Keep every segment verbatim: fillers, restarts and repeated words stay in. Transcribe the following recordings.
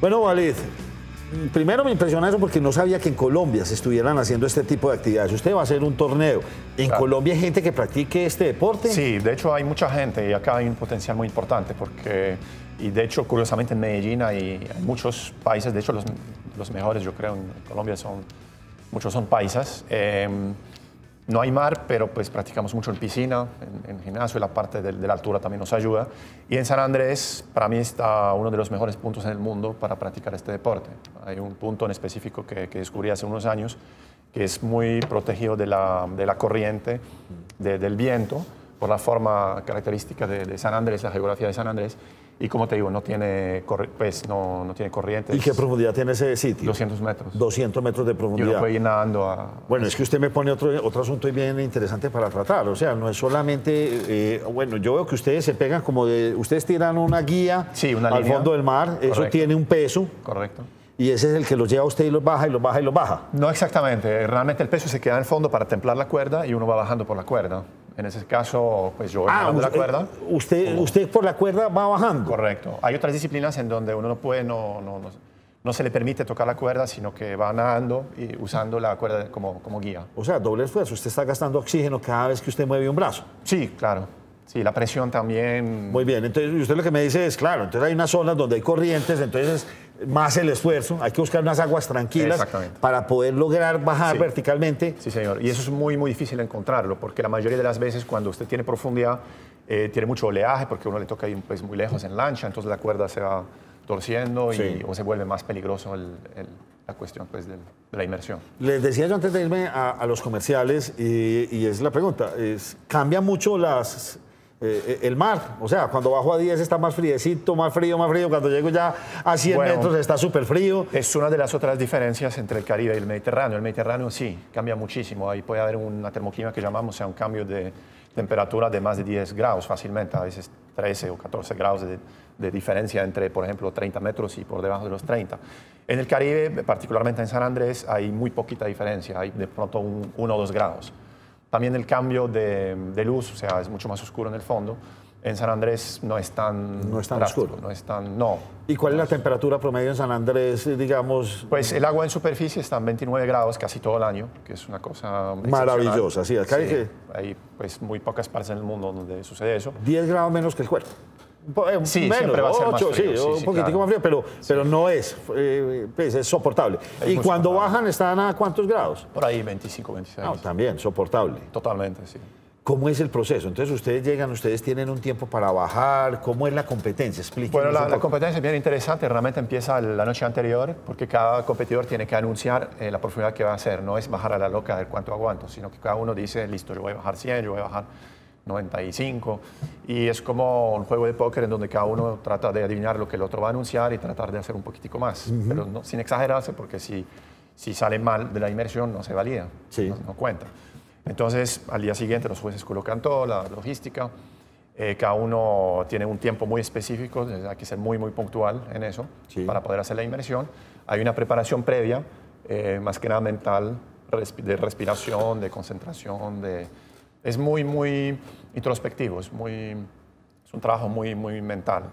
Bueno, Walid, primero me impresiona eso porque no sabía que en Colombia se estuvieran haciendo este tipo de actividades. Usted va a hacer un torneo. ¿En Claro. Colombia hay gente que practique este deporte? Sí, de hecho hay mucha gente y acá hay un potencial muy importante porque, y de hecho curiosamente en Medellín hay, hay muchos países, de hecho los, los mejores yo creo en Colombia son, muchos son paisas. Eh, no hay mar, pero pues practicamos mucho en piscina, en, en gimnasio, y la parte de, de la altura también nos ayuda. Y en San Andrés, para mí está uno de los mejores puntos en el mundo para practicar este deporte. Hay un punto en específico que, que descubrí hace unos años, que es muy protegido de la, de la corriente, de, del viento, por la forma característica de, de San Andrés, la geografía de San Andrés. Y como te digo, no tiene, pues, no, no tiene corriente. ¿Y qué profundidad tiene ese sitio? doscientos metros. doscientos metros de Y profundidad. uno puede ir nadando a... Bueno, es que usted me pone otro, otro asunto bien interesante para tratar. O sea, no es solamente... Eh, bueno, yo veo que ustedes se pegan como de... Ustedes tiran una guía Sí, una al línea. fondo del mar. Eso Correcto. tiene un peso. Correcto. Y ese es el que los lleva a usted y los baja y los baja y los baja. No exactamente. Realmente el peso se queda en el fondo para templar la cuerda y uno va bajando por la cuerda. En ese caso, pues yo voy bajando la usted, cuerda. Usted, usted por la cuerda va bajando. Correcto. Hay otras disciplinas en donde uno no puede, no, no, no, no se le permite tocar la cuerda, sino que va nadando y usando la cuerda como, como guía. O sea, doble esfuerzo. Usted está gastando oxígeno cada vez que usted mueve un brazo. Sí, claro. Sí, la presión también. Muy bien. Entonces, usted lo que me dice es, claro, entonces hay unas zonas donde hay corrientes, entonces más el esfuerzo. Hay que buscar unas aguas tranquilas Exactamente. para poder lograr bajar Sí. verticalmente. Sí, señor. Y eso es muy, muy difícil encontrarlo, porque la mayoría de las veces cuando usted tiene profundidad, eh, tiene mucho oleaje, porque uno le toca ir pues, muy lejos en lancha, entonces la cuerda se va torciendo y, Sí. o se vuelve más peligroso el, el, la cuestión pues, del- de la inmersión. Les decía yo antes de irme a, a los comerciales, y, y es la pregunta, es, ¿cambia mucho las, eh, el mar? O sea, cuando bajo a diez está más friecito, más frío, más frío. Cuando llego ya a cien Bueno. metros está súper frío. Es una de las otras diferencias entre el Caribe y el Mediterráneo. El Mediterráneo sí, cambia muchísimo. Ahí puede haber una termoclima que llamamos, o sea, un cambio de temperatura de más de diez grados fácilmente, a veces trece o catorce grados de, de diferencia entre, por ejemplo, treinta metros y por debajo de los treinta. En el Caribe, particularmente en San Andrés, hay muy poquita diferencia, hay de pronto un, uno o dos grados. También el cambio de, de luz, o sea, es mucho más oscuro en el fondo. En San Andrés no es tan No es tan drástico, oscuro. No es tan, no. ¿Y cuál es la temperatura promedio en San Andrés, digamos? Pues el agua en superficie está en veintinueve grados casi todo el año, que es una cosa excepcional. Maravillosa, sí, acá hay que- hay pues muy pocas partes en el mundo donde sucede eso. diez grados menos que el cuerpo. Un po- eh, Sí, menos, siempre va a ser más ocho, frío, sí, sí, un sí, poquitico claro. más frío, pero, pero no es, eh, pues es soportable. Es ¿Y muy cuando soportable. bajan están a cuántos grados? Por ahí veinticinco, veintiséis. No, también, soportable. Totalmente, sí. ¿Cómo es el proceso? Entonces ustedes llegan, ustedes tienen un tiempo para bajar. ¿Cómo es la competencia? Explíquenos Bueno, la, un la poco. competencia es bien interesante, realmente empieza la noche anterior, porque cada competidor tiene que anunciar eh, la profundidad que va a hacer. No es bajar a la loca de cuánto aguanto, sino que cada uno dice, listo, yo voy a bajar cien, yo voy a bajar noventa y cinco. Y es como un juego de póker en donde cada uno trata de adivinar lo que el otro va a anunciar y tratar de hacer un poquitico más. Pero no, sin exagerarse, porque si, si sale mal de la inmersión no se valida, Sí. no, no cuenta. Entonces, al día siguiente los jueces colocan toda la logística. Eh, cada uno tiene un tiempo muy específico, hay que ser muy, muy puntual en eso Sí. para poder hacer la inmersión. Hay una preparación previa, eh, más que nada mental, respi- de respiración, de concentración, de... es muy, muy introspectivo, es, muy, es un trabajo muy, muy mental.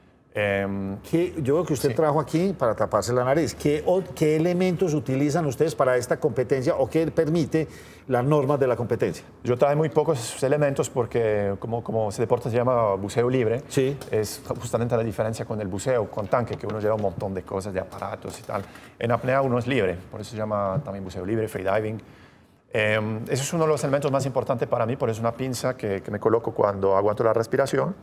Em, ¿Qué- yo veo que usted Sí. trajo aquí para taparse la nariz. ¿Qué, o- ¿Qué elementos utilizan ustedes para esta competencia o qué permite las normas de la competencia? Yo traje muy pocos elementos porque como, como ese deporte se llama buceo libre, Sí. es justamente la diferencia con el buceo, con tanque, que uno lleva un montón de cosas, de aparatos y tal. En apnea uno es libre, por eso se llama también buceo libre, freediving. Eh, ese es uno de los elementos más importantes para mí, por eso es una pinza que, que me coloco cuando aguanto la respiración.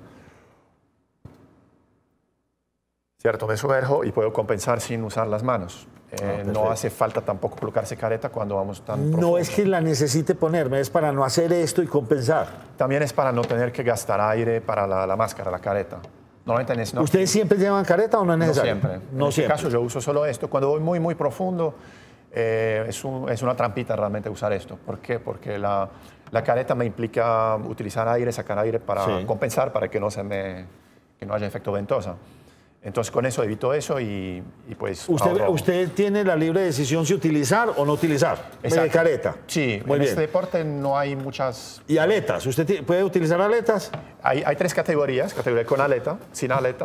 Cierto, me sumerjo y puedo compensar sin usar las manos. Eh, perfecto. no hace falta tampoco colocarse careta cuando vamos tan No profundo. es que la necesite ponerme, es para no hacer esto y compensar. También es para no tener que gastar aire para la, la máscara, la careta. Normalmente en snorkeling, ¿Ustedes siempre llevan careta o no es no necesario? siempre. No en este siempre. caso yo uso solo esto. Cuando voy muy, muy profundo, eh, es, un- es una trampita realmente usar esto. ¿Por qué? Porque la, la careta me implica utilizar aire, sacar aire para Sí. compensar, para que no, se me, que no haya efecto ventosa. Entonces con eso evito eso y, y pues Usted, ahorro. usted tiene la libre decisión si utilizar o no utilizar eh, Exacto. careta. Sí, Muy en bien. este deporte no hay muchas... ¿Y aletas? ¿Usted ti- puede utilizar aletas? Hay, hay tres categorías, categoría con aleta, sin aleta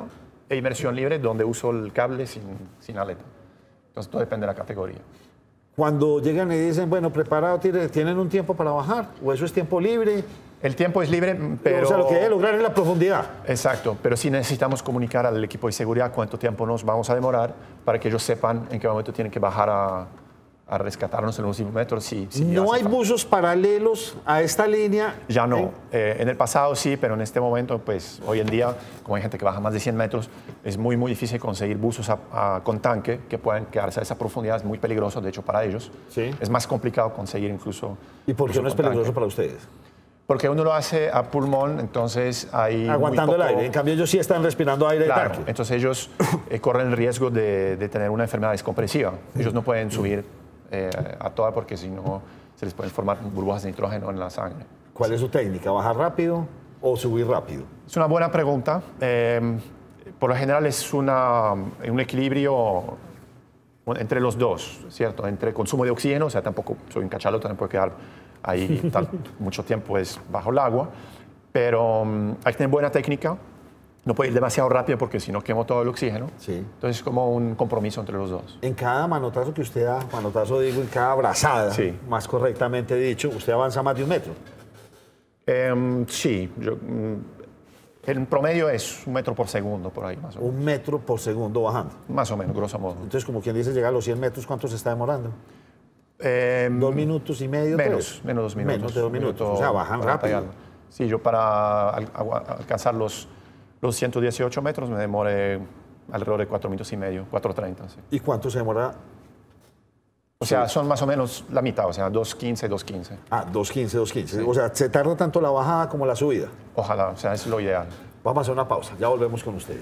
e inmersión libre, donde uso el cable sin, sin aleta. Entonces todo depende de la categoría. Cuando llegan y dicen, bueno, preparado, ¿tienen un tiempo para bajar? ¿O eso es tiempo libre? El tiempo es libre, pero... O sea, lo que debe lograr es la profundidad. Exacto, pero sí necesitamos comunicar al equipo de seguridad cuánto tiempo nos vamos a demorar para que ellos sepan en qué momento tienen que bajar a, a rescatarnos en los últimos metros. Si, si ¿No hay buzos paralelos a esta línea? Ya no. ¿Eh? Eh, en el pasado sí, pero en este momento, pues hoy en día, como hay gente que baja más de cien metros, es muy, muy difícil conseguir buzos a, a, con tanque que puedan quedarse a esa profundidad. Es muy peligroso, de hecho, para ellos. Sí. Es más complicado conseguir incluso... ¿Y por qué no es peligroso tanque. para ustedes? Porque uno lo hace a pulmón, entonces hay aguantando muy poco... el aire. En cambio, ellos sí están respirando aire Claro, de tanque. entonces ellos eh, corren el riesgo de, de tener una enfermedad descompresiva. Ellos no pueden subir eh, a toda porque si no se les pueden formar burbujas de nitrógeno en la sangre. ¿Cuál es su técnica? ¿Bajar rápido o subir rápido? Es una buena pregunta. Eh, por lo general es una, un equilibrio entre los dos, ¿cierto? Entre consumo de oxígeno, o sea, tampoco soy un cachalote, también puedo quedar ahí tal, mucho tiempo pues, bajo el agua, pero um, hay que tener buena técnica, no puede ir demasiado rápido porque si no quemo todo el oxígeno, sí. Entonces es como un compromiso entre los dos. En cada manotazo que usted da, manotazo digo, en cada brazada, sí. Más correctamente dicho, ¿usted avanza más de un metro? Eh, sí, yo, um, el promedio es un metro por segundo, por ahí más o menos. Un metro por segundo bajando. Más o menos, grosso modo. Entonces, como quien dice, llega a los cien metros, ¿cuánto se está demorando? Eh, ¿Dos minutos y medio? Menos, tres? menos dos minutos. Menos de dos minutos, minuto o sea, bajan rápido. Pegarlo. Sí, yo para al, a, alcanzar los, los ciento dieciocho metros me demoré alrededor de cuatro minutos y medio, cuatro treinta. Sí. ¿Y cuánto se demora? O sea, son más o menos la mitad, o sea, dos quince, dos quince. Ah, dos quince, dos quince. Sí. O sea, ¿se tarda tanto la bajada como la subida? Ojalá, o sea, es lo ideal. Vamos a hacer una pausa, ya volvemos con ustedes.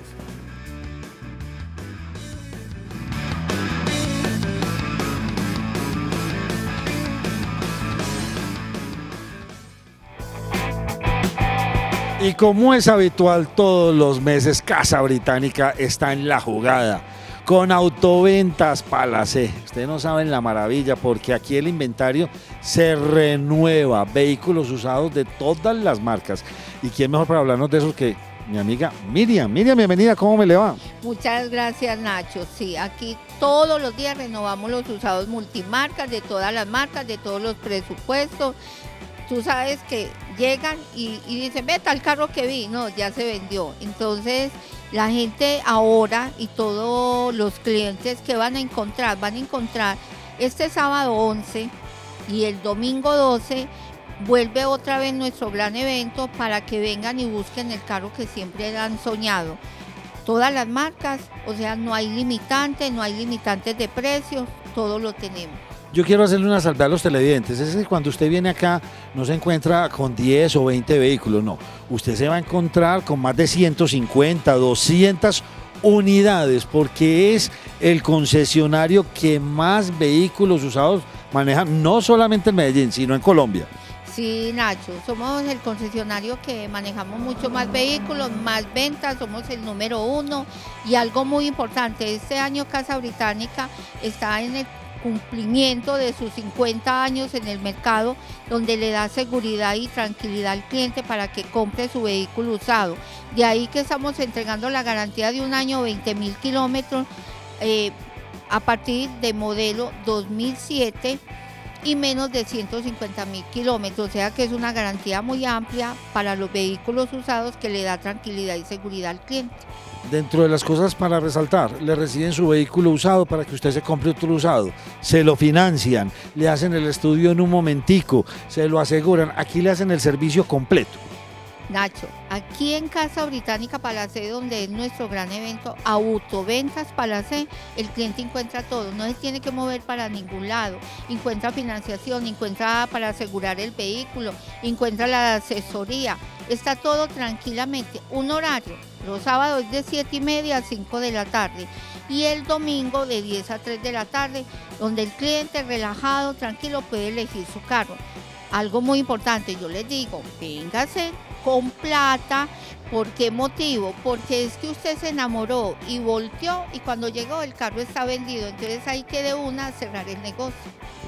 Y como es habitual todos los meses, Casa Británica está en la jugada con Autoventas Palacé. Ustedes no saben la maravilla porque aquí el inventario se renueva, vehículos usados de todas las marcas. ¿Y quién mejor para hablarnos de eso que mi amiga Miriam? Miriam, bienvenida, ¿cómo me le va? Muchas gracias, Nacho. Sí, aquí todos los días renovamos los usados multimarcas, de todas las marcas, de todos los presupuestos. Tú sabes que llegan y, y dicen, ve tal carro que vi, no, ya se vendió. Entonces, la gente ahora y todos los clientes que van a encontrar, van a encontrar este sábado once y el domingo doce, vuelve otra vez nuestro gran evento para que vengan y busquen el carro que siempre han soñado. Todas las marcas, o sea, no hay limitantes, no hay limitantes de precios, todo lo tenemos. Yo quiero hacerle una salvedad a los televidentes, es que cuando usted viene acá no se encuentra con diez o veinte vehículos, no. Usted se va a encontrar con más de ciento cincuenta, doscientas unidades, porque es el concesionario que más vehículos usados maneja, no solamente en Medellín, sino en Colombia. Sí, Nacho, somos el concesionario que manejamos mucho más vehículos, más ventas, somos el número uno. Y algo muy importante, este año Casa Británica está en el cumplimiento de sus cincuenta años en el mercado, donde le da seguridad y tranquilidad al cliente para que compre su vehículo usado. De ahí que estamos entregando la garantía de un año, veinte mil kilómetros, eh, a partir de modelo dos mil siete y menos de ciento cincuenta mil kilómetros, o sea que es una garantía muy amplia para los vehículos usados que le da tranquilidad y seguridad al cliente. Dentro de las cosas para resaltar, le reciben su vehículo usado para que usted se compre otro usado, se lo financian, le hacen el estudio en un momentico, se lo aseguran, aquí le hacen el servicio completo. Nacho, aquí en Casa Británica Palacé, donde es nuestro gran evento, Autoventas Palacé, el cliente encuentra todo, no se tiene que mover para ningún lado, encuentra financiación, encuentra para asegurar el vehículo, encuentra la asesoría, está todo tranquilamente, un horario, los sábados es de siete y media a cinco de la tarde y el domingo de diez a tres de la tarde, donde el cliente relajado, tranquilo, puede elegir su carro. Algo muy importante, yo les digo, véngase con plata. ¿Por qué motivo? Porque es que usted se enamoró y volteó y cuando llegó el carro está vendido, entonces hay que de una cerrar el negocio.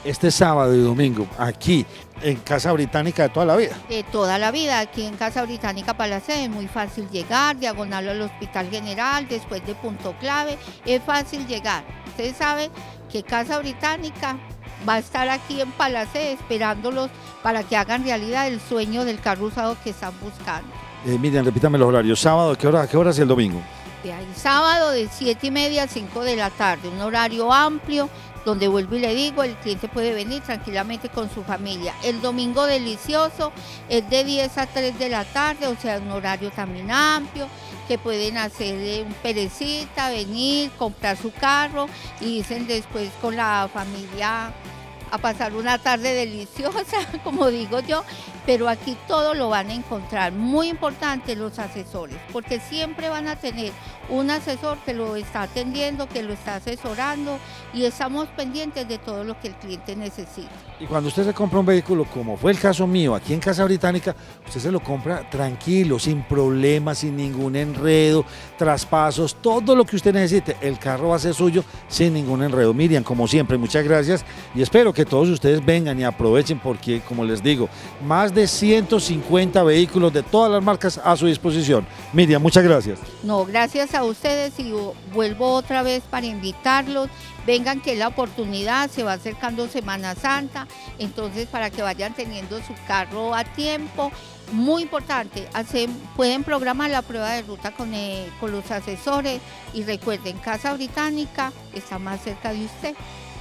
este sábado y domingo, aquí en Casa Británica de toda la vida. De toda la vida, aquí en Casa Británica Palacé es muy fácil llegar, diagonal al Hospital General, después de Punto Clave, es fácil llegar. Usted sabe que Casa Británica va a estar aquí en Palacé esperándolos para que hagan realidad el sueño del carro usado que están buscando. Eh, Miriam, repítame los horarios. ¿Sábado a qué hora, a qué horas y el domingo? De ahí, sábado de siete y media a cinco de la tarde, un horario amplio, donde vuelvo y le digo, el cliente puede venir tranquilamente con su familia. El domingo delicioso es de diez a tres de la tarde, o sea, un horario también amplio, que pueden hacer un perecita, venir, comprar su carro y dicen después con la familia a pasar una tarde deliciosa, como digo yo, pero aquí todo lo van a encontrar. Muy importante los asesores, porque siempre van a tener un asesor que lo está atendiendo, que lo está asesorando y estamos pendientes de todo lo que el cliente necesita. Y cuando usted se compra un vehículo, como fue el caso mío aquí en Casa Británica, usted se lo compra tranquilo, sin problemas, sin ningún enredo, traspasos, todo lo que usted necesite. El carro va a ser suyo sin ningún enredo. Miriam, como siempre, muchas gracias y espero que todos ustedes vengan y aprovechen porque, como les digo, más de ciento cincuenta vehículos de todas las marcas a su disposición. Miriam, muchas gracias. No, gracias a ustedes y vuelvo otra vez para invitarlos. Vengan que la oportunidad, se va acercando Semana Santa, entonces para que vayan teniendo su carro a tiempo. Muy importante, hacen, pueden programar la prueba de ruta con, eh, con los asesores y recuerden, Casa Británica está más cerca de usted.